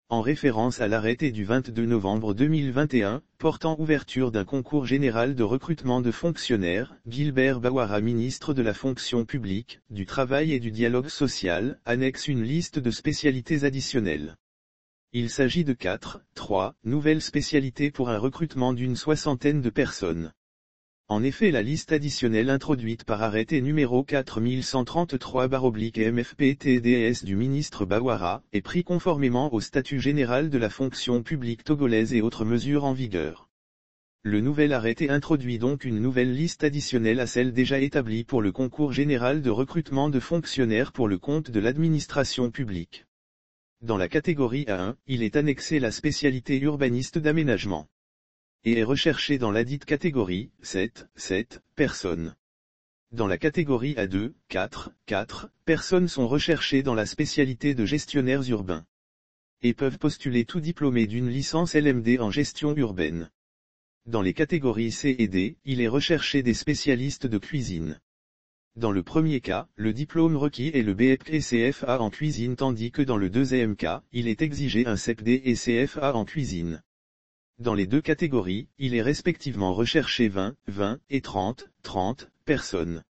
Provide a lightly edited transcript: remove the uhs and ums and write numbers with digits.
en référence à l'arrêté du 22 novembre 2021, portant ouverture d'un concours général de recrutement de fonctionnaires, Gilbert Bawara, ministre de la fonction publique, du travail et du dialogue social, annexe une liste de spécialités additionnelles. Il s'agit de 3 nouvelles spécialités pour un recrutement d'une soixantaine de personnes. En effet, la liste additionnelle introduite par arrêté numéro 4133/MFPTDS du ministre Bawara, est prise conformément au statut général de la fonction publique togolaise et autres mesures en vigueur. Le nouvel arrêté introduit donc une nouvelle liste additionnelle à celle déjà établie pour le concours général de recrutement de fonctionnaires pour le compte de l'administration publique. Dans la catégorie A1, il est annexé la spécialité urbaniste d'aménagement. Et est recherché dans ladite catégorie, 7 personnes. Dans la catégorie A2, 4 personnes sont recherchées dans la spécialité de gestionnaires urbains. Et peuvent postuler tout diplômé d'une licence LMD en gestion urbaine. Dans les catégories C et D, il est recherché des spécialistes de cuisine. Dans le premier cas, le diplôme requis est le BEP et CFA en cuisine, tandis que dans le deuxième cas, il est exigé un CEPD et CFA en cuisine. Dans les deux catégories, il est respectivement recherché 20 et 30 personnes.